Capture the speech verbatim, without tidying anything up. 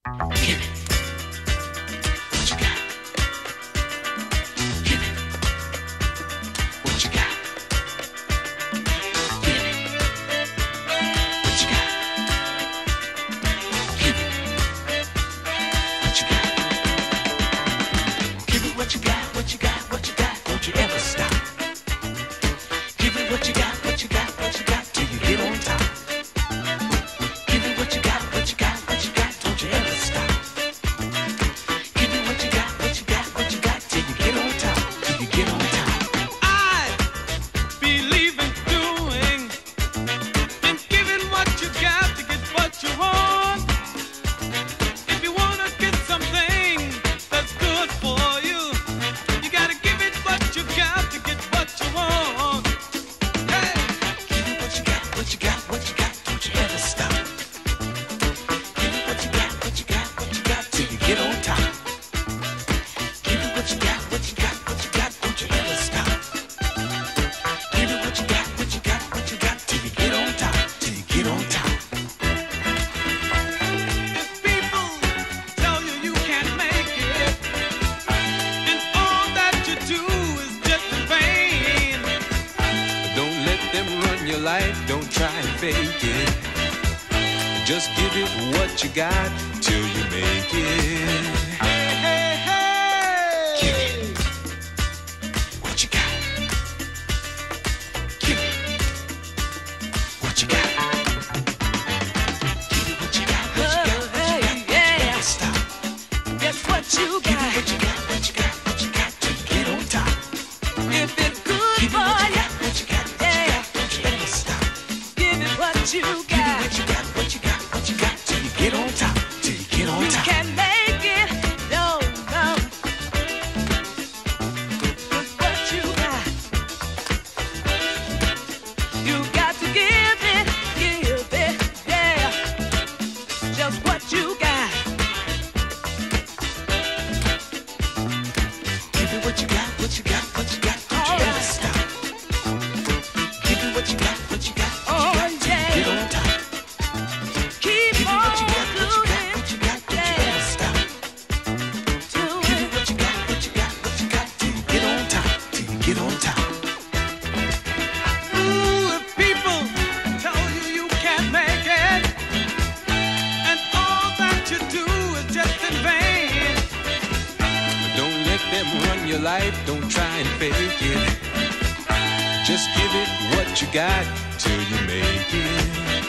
Give it what you got. Give it what you got. Give it what you got. Give it what you got. Give it what you got, what you got, what you got. Don't you ever stop. Give it what you got, what you got, what you got till you get on top. Give it what you got, what you got, what you got. Don't you ever stop. Give it what you got, what you got, what you got till you get on top, till you get on top. I believe in doing and giving what you got to get what you want. If you wanna get something that's good for you, you gotta give it what you got to get what you want. Hey! Give it what you got, what you got, what you got. Don't you ever stop. Give it what you got, what you got, what you got till you get on top. Give it what you got, what you got, what you got. Don't you ever stop. Give it what you got, what you got, what you got till you get on top, till you get on top. If people tell you you can't make it, and all that you do is just in vain, don't let them run your life, don't try and fake it. Just give it what you got till you make it. Hey, hey, hey! Give it what you got. Give it what you got. Give it what you got, what you got, what you got. Don't you ever stop. Guess what you Give it got? what you got, what you got, what you got till you get on top. If it's good Give it for what you you, got, what you got, what you got. Don't you ever stop. give it what you Give it got. what you got, what you got, what you got till you get on top, till you get on You top. can make it, no, no. Just what you got. You got to give it, give it, yeah. Just what you got. Give it what you got, what you got, what you got. Don't you All ever right. stop. Give it what you got, what you got, what Oh, you got till yeah. you get on top. Keep Give it on what you got, what you got, doing what you got. Don't you yeah. ever stop. to Give it it. what you got, what you got, what you got till you get on top, till you get on top. Ooh, if people tell you you can't make it, and all that you do is just in vain, don't let them run your life, don't try and fake it. Just give it what you got till you make it.